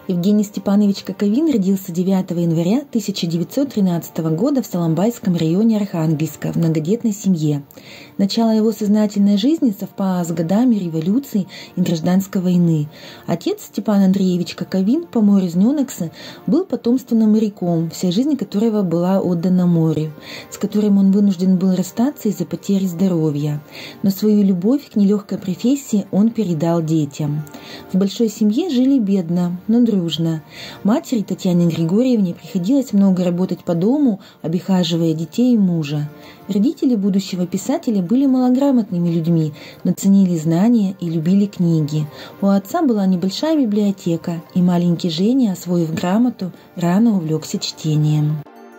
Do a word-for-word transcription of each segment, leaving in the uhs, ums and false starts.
Евгений Степанович Коковин родился девятого января тысяча девятьсот тринадцатого года в Соломбайском районе Архангельска в многодетной семье. Начало его сознательной жизни совпало с годами революции и гражданской войны. Отец Степан Андреевич Коковин по морю Знёнекса был потомственным моряком, вся жизнь которого была отдана морю, с которым он вынужден был расстаться из-за потери здоровья. Но свою любовь к нелегкой профессии он передал детям. В большой семье жили бедно, но дружно. Матери Татьяне Григорьевне приходилось много работать по дому, обихаживая детей и мужа. Родители будущего писателя были малограмотными людьми, но ценили знания и любили книги. У отца была небольшая библиотека, и маленький Женя, освоив грамоту, рано увлекся чтением.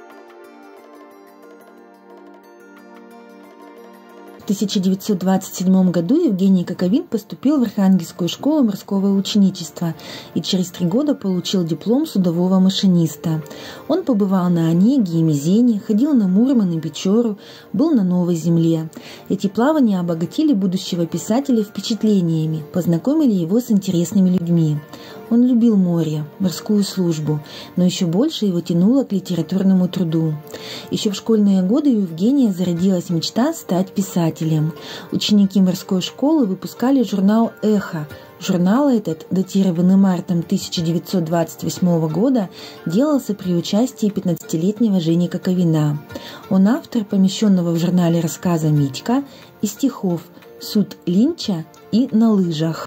В тысяча девятьсот двадцать седьмом году Евгений Коковин поступил в Архангельскую школу морского ученичества и через три года получил диплом судового машиниста. Он побывал на Онеге и Мизене, ходил на Мурман и Печору, был на Новой Земле. Эти плавания обогатили будущего писателя впечатлениями, познакомили его с интересными людьми. Он любил море, морскую службу, но еще больше его тянуло к литературному труду. Еще в школьные годы у Евгения зародилась мечта стать писателем. Ученики морской школы выпускали журнал «Эхо». Журнал этот, датированный мартом тысяча девятьсот двадцать восьмого года, делался при участии пятнадцатилетнего Жени Коковина. Он автор помещенного в журнале рассказа «Митька» и стихов «Суд Линча» и «На лыжах».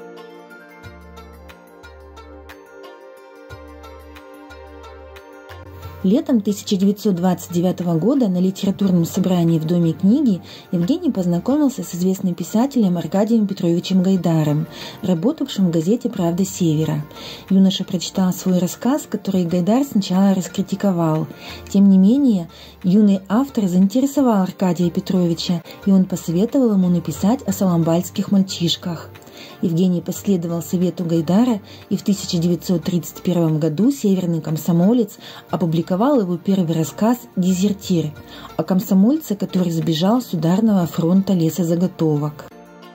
Летом тысяча девятьсот двадцать девятого года на литературном собрании в Доме книги Евгений познакомился с известным писателем Аркадием Петровичем Гайдаром, работавшим в газете «Правда Севера». Юноша прочитал свой рассказ, который Гайдар сначала раскритиковал. Тем не менее, юный автор заинтересовал Аркадия Петровича, и он посоветовал ему написать о соломбальских мальчишках. Евгений последовал совету Гайдара, и в тысяча девятьсот тридцать первом году «Северный комсомолец» опубликовал его первый рассказ «Дезертир» о комсомольце, который сбежал с ударного фронта лесозаготовок.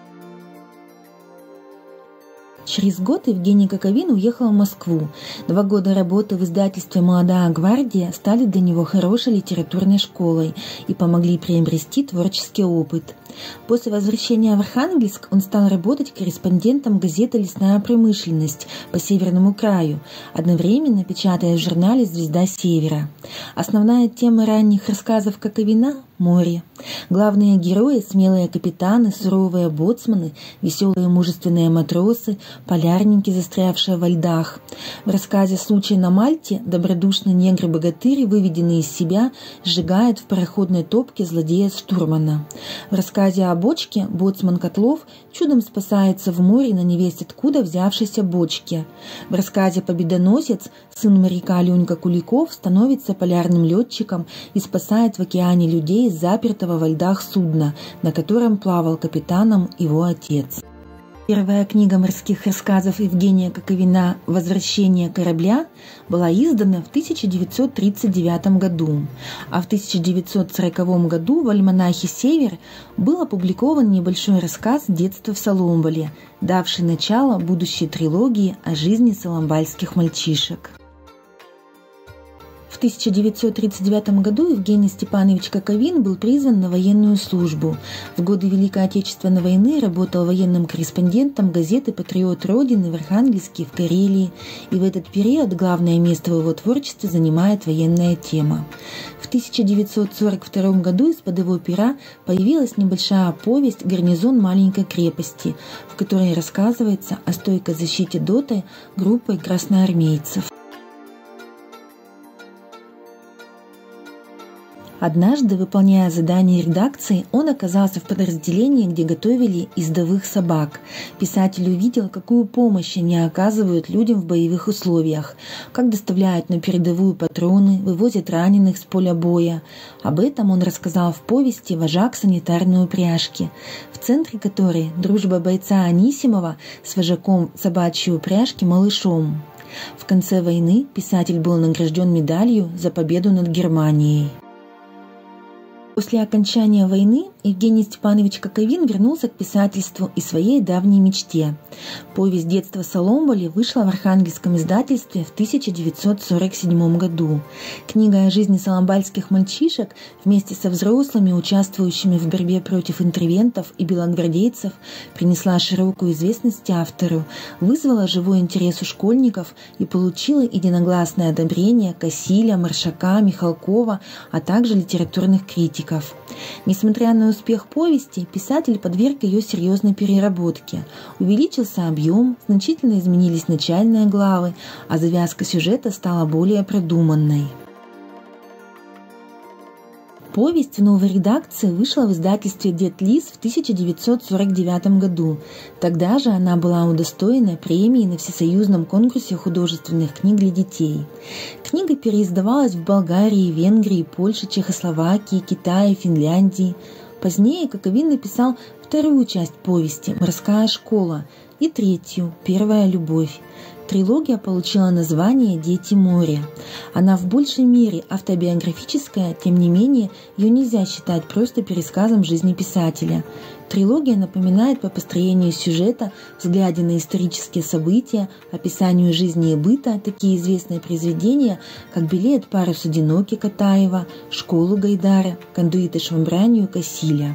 Через год Евгений Коковин уехал в Москву. Два года работы в издательстве «Молодая гвардия» стали для него хорошей литературной школой и помогли приобрести творческий опыт. После возвращения в Архангельск он стал работать корреспондентом газеты «Лесная промышленность» по Северному краю, одновременно печатая в журнале «Звезда Севера». Основная тема ранних рассказов Коковина – море. Главные герои – смелые капитаны, суровые боцманы, веселые мужественные матросы, полярники, застрявшие во льдах. В рассказе «Случай на Мальте» добродушный негр-богатырь, выведенный из себя, сжигает в пароходной топке злодея-штурмана. В рассказе о бочке боцман Котлов чудом спасается в море на невесть откуда взявшейся бочке. В рассказе «Победоносец» сын моряка Ленька Куликов становится полярным летчиком и спасает в океане людей из запертого во льдах судна, на котором плавал капитаном его отец. Первая книга морских рассказов Евгения Коковина «Возвращение корабля» была издана в тысяча девятьсот тридцать девятом году, а в тысяча девятьсот сороковом году в альманахе «Север» был опубликован небольшой рассказ «Детство в Соломбале», давший начало будущей трилогии о жизни соломбальских мальчишек. В тысяча девятьсот тридцать девятом году Евгений Степанович Коковин был призван на военную службу. В годы Великой Отечественной войны работал военным корреспондентом газеты «Патриот Родины» в Архангельске, в Карелии, и в этот период главное место в его творчестве занимает военная тема. В тысяча девятьсот сорок втором году из-под его пера появилась небольшая повесть «Гарнизон маленькой крепости», в которой рассказывается о стойкой защите Доты группой красноармейцев. Однажды, выполняя задание редакции, он оказался в подразделении, где готовили ездовых собак. Писатель увидел, какую помощь они оказывают людям в боевых условиях, как доставляют на передовую патроны, вывозят раненых с поля боя. Об этом он рассказал в повести «Вожак санитарной упряжки», в центре которой дружба бойца Анисимова с вожаком собачьей упряжки Малышом. В конце войны писатель был награжден медалью за победу над Германией. После окончания войны Евгений Степанович Коковин вернулся к писательству и своей давней мечте. Повесть «Детство Соломболи» вышла в Архангельском издательстве в тысяча девятьсот сорок седьмом году. Книга о жизни соломбальских мальчишек вместе со взрослыми, участвующими в борьбе против интервентов и белогвардейцев, принесла широкую известность автору, вызвала живой интерес у школьников и получила единогласное одобрение Косиля, Маршака, Михалкова, а также литературных критиков. Несмотря на успех повести, писатель подверг ее серьезной переработке. Увеличился объем, значительно изменились начальные главы, а завязка сюжета стала более продуманной. Повесть в новой редакции вышла в издательстве «Дед Лис» в тысяча девятьсот сорок девятом году. Тогда же она была удостоена премии на всесоюзном конкурсе художественных книг для детей. Книга переиздавалась в Болгарии, Венгрии, Польше, Чехословакии, Китае, Финляндии. Позднее Коковин написал вторую часть повести «Морская школа» и третью «Первая любовь». Трилогия получила название «Дети моря». Она в большей мере автобиографическая, тем не менее, ее нельзя считать просто пересказом жизни писателя. Трилогия напоминает по построению сюжета, взгляде на исторические события, описанию жизни и быта такие известные произведения, как «Белеет парус одинокий» Катаева, «Школу» Гайдара, «Кондуиты Швамбранию» Косиля.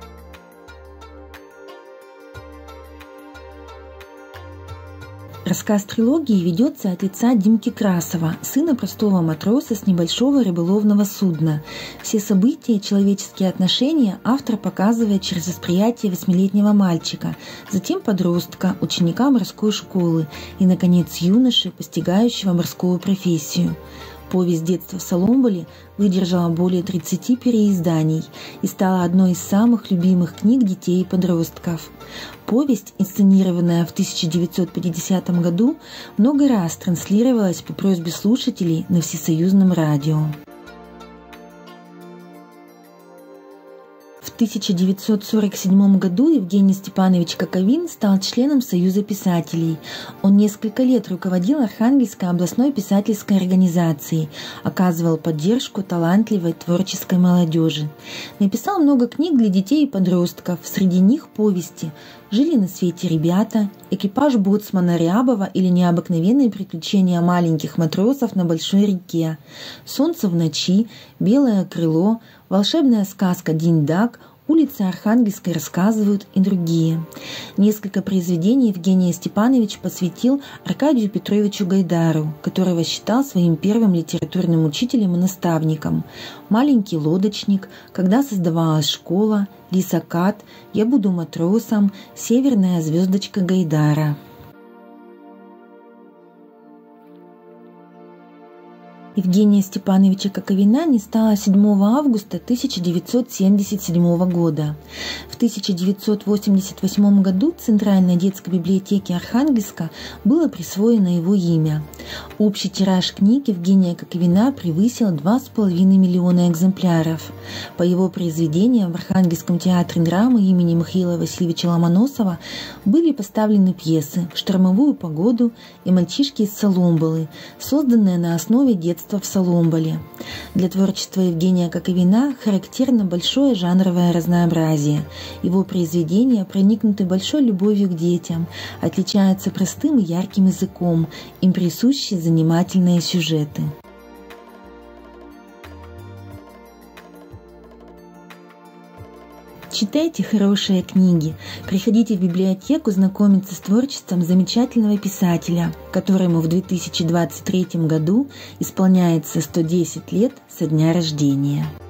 Рассказ трилогии ведется от лица Димки Красова, сына простого матроса с небольшого рыболовного судна. Все события и человеческие отношения автор показывает через восприятие восьмилетнего мальчика, затем подростка, ученика морской школы и, наконец, юноши, постигающего морскую профессию. Повесть «Детство Соломболи» выдержала более тридцати переизданий и стала одной из самых любимых книг детей и подростков. Повесть, инсценированная в тысяча девятьсот пятидесятом году, много раз транслировалась по просьбе слушателей на всесоюзном радио. В тысяча девятьсот сорок седьмом году Евгений Степанович Коковин стал членом Союза писателей. Он несколько лет руководил Архангельской областной писательской организацией, оказывал поддержку талантливой творческой молодежи. Написал много книг для детей и подростков, среди них повести «Жили на свете ребята», «Экипаж боцмана Рябова» или «Необыкновенные приключения маленьких матросов на большой реке», «Солнце в ночи», «Белое крыло», «Волшебная сказка Динь-Даг», «Улицы Архангельской рассказывают» и другие. Несколько произведений Евгений Степанович посвятил Аркадию Петровичу Гайдару, которого считал своим первым литературным учителем и наставником. «Маленький лодочник», «Когда создавалась школа», «Лисакат», «Я буду матросом», «Северная звездочка Гайдара». Евгения Степановича Коковина не стало седьмого августа тысяча девятьсот семьдесят седьмого года. В тысяча девятьсот восемьдесят восьмом году Центральной детской библиотеке Архангельска было присвоено его имя. Общий тираж книг Евгения Коковина превысил два с половиной миллиона экземпляров. По его произведениям в Архангельском театре драмы имени Михаила Васильевича Ломоносова были поставлены пьесы «В штормовую погоду» и «Мальчишки из Соломболы», созданные на основе детства в Соломболе. Для творчества Евгения Коковина характерно большое жанровое разнообразие. Его произведения проникнуты большой любовью к детям, отличаются простым и ярким языком, им присущи занимательные сюжеты. Читайте хорошие книги, приходите в библиотеку знакомиться с творчеством замечательного писателя, которому в две тысячи двадцать третьем году исполняется сто десять лет со дня рождения.